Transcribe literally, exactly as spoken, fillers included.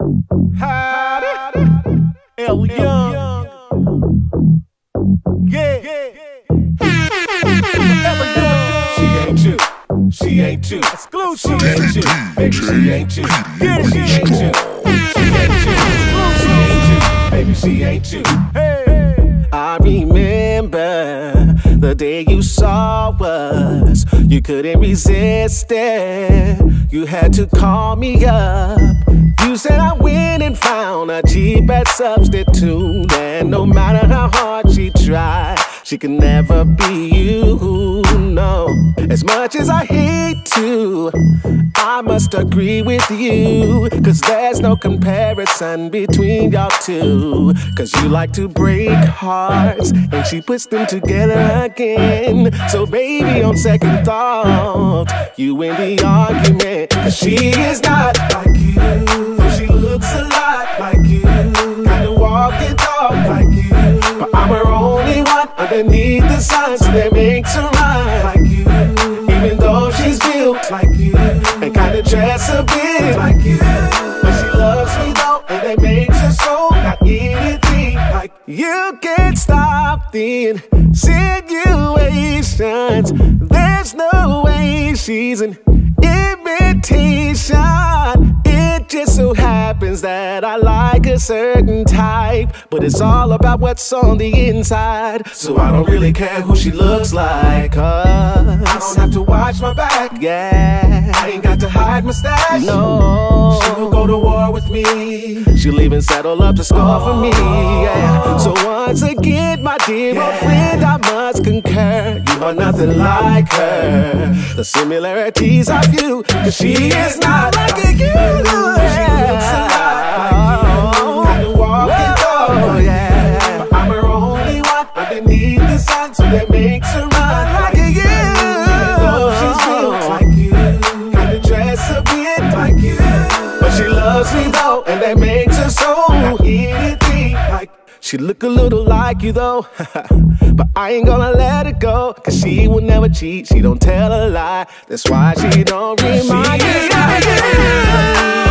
L Young. Yeah. She ain't you. She ain't you. Exclusive. She ain't you. Baby, she ain't you. Get it. She ain't you. She ain't you. She ain't you. Baby, she ain't you. Hey. I remember the day you saw us. You couldn't resist it. You had to call me up. You said I went and found a cheaper substitute, and no matter how hard she tried, she could never be you, no. As much as I hate to, I must agree with you, cause there's no comparison between y'all two. Cause you like to break hearts, and she puts them together again. So baby, on second thought, you win the argument. Cause she is not like you. She looks a lot like you, kinda walk and talk like you, but I'm her only one underneath the sun, so that makes her right like you. Even though she's built like you, and kinda dress a bit like you, but she loves me though, and that makes her so not anything like you. You can't stop the insinuations. There's no way she's an imitation. It just so happens that I like a certain type, but it's all about what's on the inside. So I don't really care who she looks like, cause I don't have to watch my back. Yeah, I ain't got to hide my stash. No, she will go to war with me. She'll even settle up to score for me. Yeah. So once again, my dear yeah. old friend, I must concur. You are nothing like her. The similarities are few, cause she is not like you. She looks a lot like you, kinda walk and talk like you, but I'm her only one underneath the sun, so that makes her run like you. Even though she's built like you, kinda dress a bit like you, but she loves me though, and that makes her so not anything like. She look a little like you though, but I ain't gonna let her go, cause she will never cheat, she don't tell a lie. That's why she don't remind me.